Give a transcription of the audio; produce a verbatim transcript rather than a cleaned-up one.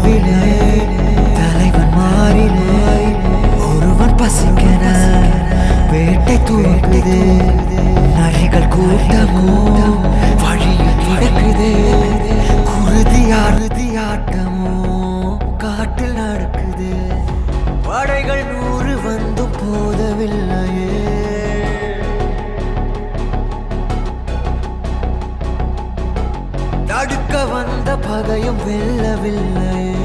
நடுவிலே தலைவன் மாறினாய் ஒருவன் பசிக்கன வேட்டை தூங்குது நரிகள் கூட்டமோ வழியில் கிடக்குது குருதி அறுதி ஆட்டமோ காட்டில் நடக்குது படைகள் நூறு வந்தும் போதவில்லையே தடுக்க வந்த பகையும் வெல்லவில்லையே